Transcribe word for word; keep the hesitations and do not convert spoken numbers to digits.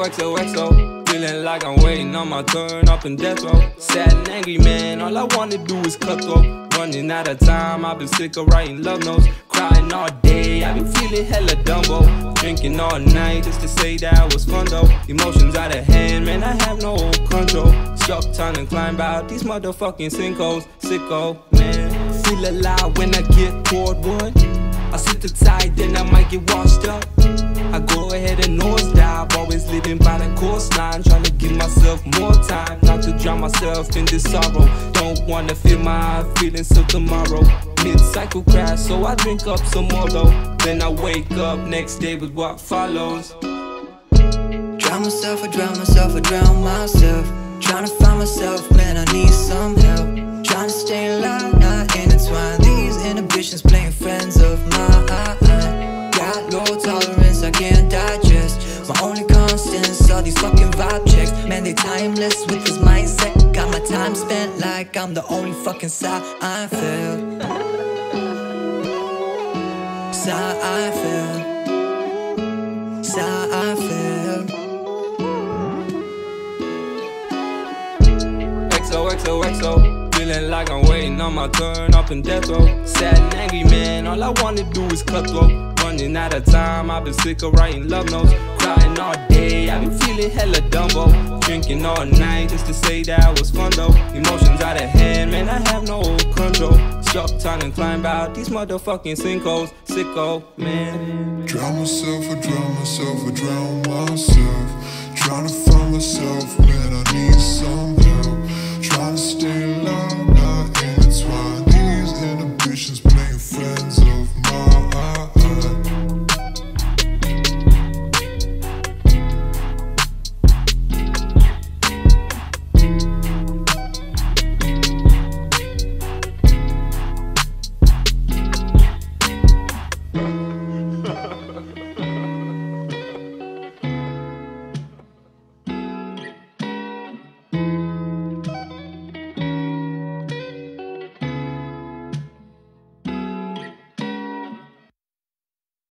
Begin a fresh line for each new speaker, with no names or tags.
X O X O, feeling like I'm waiting on my turn up in death row. Sad and angry, man, all I wanna do is cutthroat. Running out of time, I've been sick of writing love notes. Crying all day, I've been feeling hella Dumbo. Drinking all night just to say that I was fun though. Emotions out of hand, man, I have no control. Stuck trying to climb out these motherfucking sinkholes. Sicko, man, feel alive when I get poured one. I sit the tide, then I might get washed up. I go ahead and nosedive, always living by the coastline, trying to give myself more time, not to drown myself in this sorrow. Don't wanna feel my feelings till tomorrow. Mid-cycle crash, so I drink up some more though. Then I wake up next day with what follows.
Drown myself, I drown myself, I drown myself. Trying to find myself, man, I need some help. Trying to stay alive, not intertwine these inhibitions, playing friends of mine. Got low tolerance, I can't digest. My only constants are these fucking vibe checks. Man, they timeless with this mindset. Got my time spent like I'm the only fucking Seinfeld. Seinfeld. Seinfeld.
X O X O X O, feeling like I'm waiting on my turn up in death row. Sad and angry, man, all I wanna do is cutthroat. Running out of time, I've been sick of writing love notes. Crying all day, I've been feeling hella Dumbo. Drinking all night just to say that I was fun though. Emotions out of hand, man, I have no control. Stuck trying to climb out these motherfucking sinkholes. Sicko, man.
Drown myself, I drown myself, I drown myself. Trying to find myself.